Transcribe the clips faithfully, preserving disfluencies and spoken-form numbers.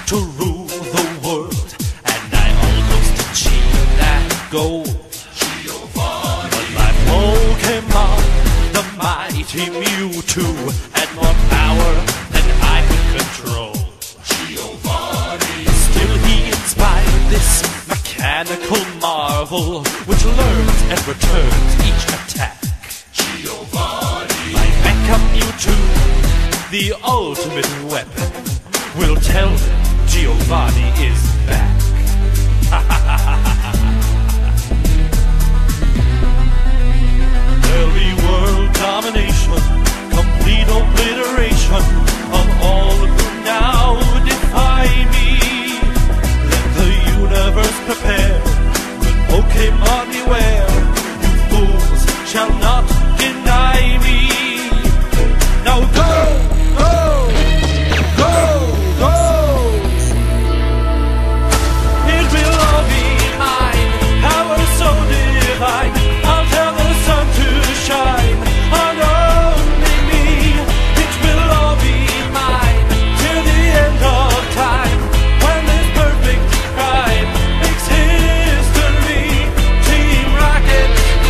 to rule the world, and I almost achieved that goal. But my Pokemon, the mighty Mewtwo, had more power than I could control. Still he inspired this mechanical marvel, which learns and returns each attack. My Mecha Mewtwo, the ultimate weapon, will tell them Giovanni is back. There'll be world domination, complete obliteration of all who now defy me. Let the universe prepare, good Pokemon beware. You fools shall not deny me. Now go, go, go, go. It will all be mine, power so divine. I'll tell the sun to shine on only me. It will all be mine till the end of time, when this perfect rhyme makes history. Team Rocket,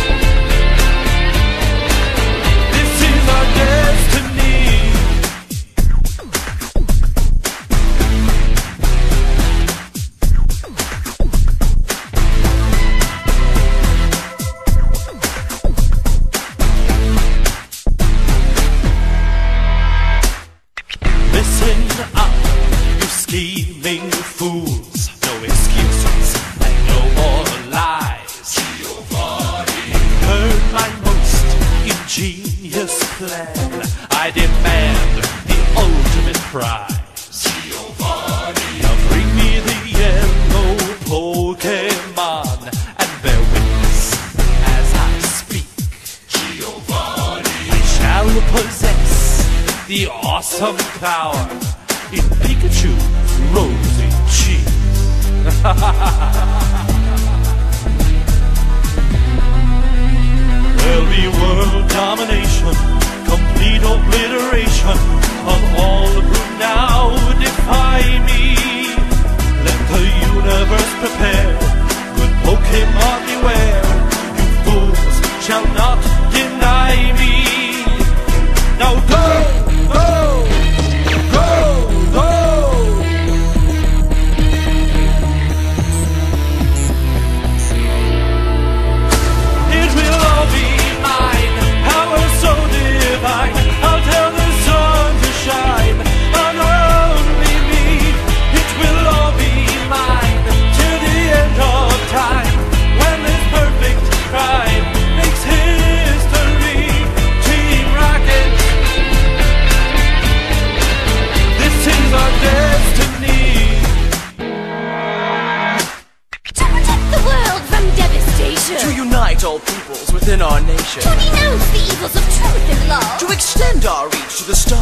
this is our destiny. Listen up, you scheming fools. No excuses and no more lies. Heard my most ingenious plan. I demand the ultimate prize. Now bring me the yellow Pokemon and bear witness as I speak. I shall possess the awesome power in Pikachu's rosy cheek. There'll be world domination, complete obliteration of all who now defy me. Let the universe prepare, good Pokemon beware. You fools shall not deny me. Now go, go, go, go. It will all be mine, power so divine. I'll tell the sun to shine on only me. It will all be mine till the end of time, when this perfect rhyme makes history. Team Rocket, this is our destiny. To protect the world from devastation. To unite all peoples within our nation. To denounce the evils of truth and love. To extend our reach to the stars.